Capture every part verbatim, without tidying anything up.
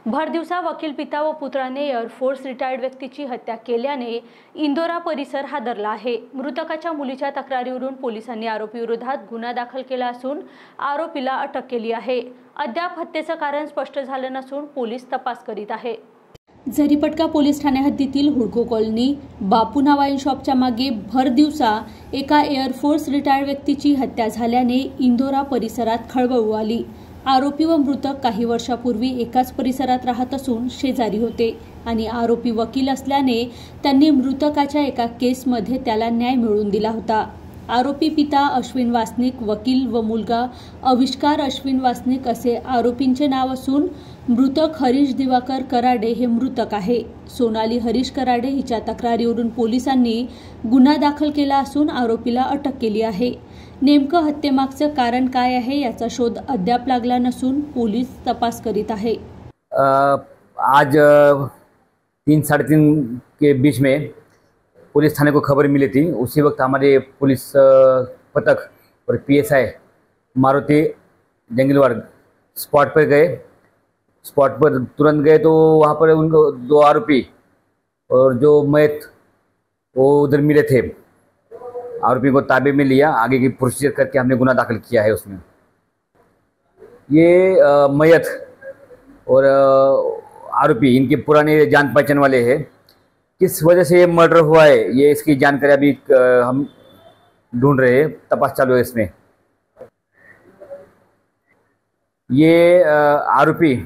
भरदिवसा वकील पिता व पुत्राने एअरफोर्स रिटायर्ड व्यक्तीची हत्या केल्याने इंदोरा परिसर हादरला आहे। मृतकाच्या मुलीच्या तक्रारीवरून पोलिसांनी आरोपीविरोधात गुन्हा दाखल केला असून आरोपीला अटक केली आहे। अद्याप हत्येचं कारण स्पष्ट झालं नसून पोलीस तपास करीत आहे। झरीपटका पोलीस ठाणे हद्दीतील हुडको कॉलनी बापूना वाईन शॉपच्या मागे भर दिवसा एका एअरफोर्स रिटायर्ड व्यक्तीची हत्या झाल्याने इंदोरा परिसरात खळबळ उडाली। आरोपी व मृतक काही वर्षापूर्वी एकाच परिसरात राहत असून शेजारी होते आणि आरोपी वकील असल्याने त्यांनी मृतकाच्या एका केसमध्ये त्याला न्याय मिळवून दिला होता। आरोपी पिता अश्विन वासनिक, वकील व मुलगा अविष्कार अश्विन वासनिक असे आरोपींचे नाव असून मृतक हरीश दिवाकर कराडे हे मृतक आहे। सोनाली हरीश कराडे हिच्या तक्रारीवरून पोलिसांनी गुन्हा दाखल केला असून आरोपीला अटक केली आहे। नेमकं हत्येमागचं कारण काय आहे याचा शोध अद्याप लागला नसून पोलीस तपास करीत आहे। आज तीन साढ़े तीन के बीच में पुलिस थाने को खबर मिली थी। उसी वक्त हमारे पुलिस पथक और पीएसआई मारुति जंगलवाड़ स्पॉट पर गए। स्पॉट पर तुरंत गए तो वहाँ पर उनको दो आरोपी और जो मयत वो उधर मिले थे। आरोपी को ताबे में लिया, आगे की प्रोसीजर करके हमने गुना दाखिल किया है। उसमें ये आ, मयत और आरोपी इनके पुराने जान पहचान वाले हैं। किस वजह से ये मर्डर हुआ है ये इसकी जानकारी अभी आ, हम ढूंढ रहे हैं, तपास चालू है इसमें। ये आ, आरोपी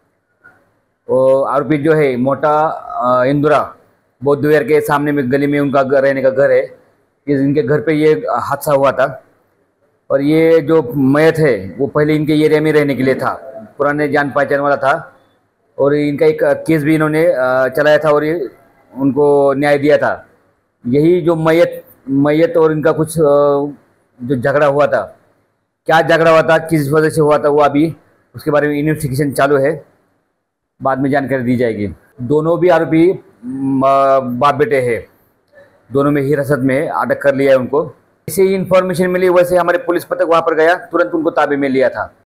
आरोपी जो है मोटा इंदोरा बौद्ध विहार के सामने में गली में उनका घर रहने का घर है। इनके घर पे ये हादसा हुआ था और ये जो मयत है वो पहले इनके एरिया में रहने के लिए था, पुराने जान पहचान वाला था और इनका एक केस भी इन्होंने चलाया था और ये उनको न्याय दिया था। यही जो मयत मयत और इनका कुछ जो झगड़ा हुआ था, क्या झगड़ा हुआ था, किस वजह से हुआ था, वो अभी उसके बारे में इन्वेस्टिगेशन चालू है, बाद में जानकारी दी जाएगी। दोनों भी आरोपी बाप बेटे हैं, दोनों में हिरासत में अटक कर लिया है उनको। जैसे ही इन्फॉर्मेशन मिली वैसे हमारे पुलिस पथक वहाँ पर गया, तुरंत उनको ताबे में लिया था।